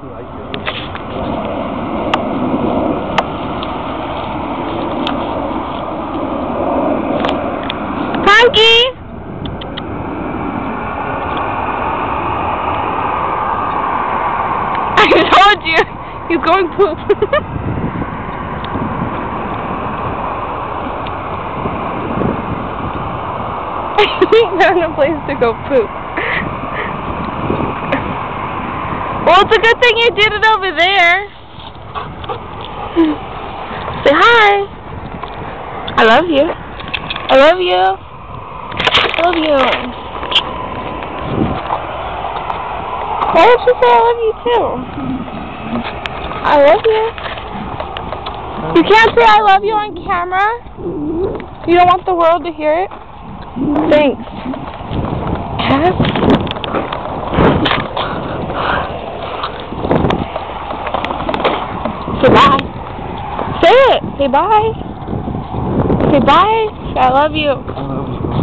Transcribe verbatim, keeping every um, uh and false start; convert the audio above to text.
Punky! I told you! He's going poop. He's found a place to go poop. Well, it's a good thing you did it over there. Say hi. I love you. I love you. I love you. Why don't you say I love you too? I love you. You can't say I love you on camera? You don't want the world to hear it? Thanks. Ass. Say bye. Say it. Say bye. Say bye. I love you. I love you.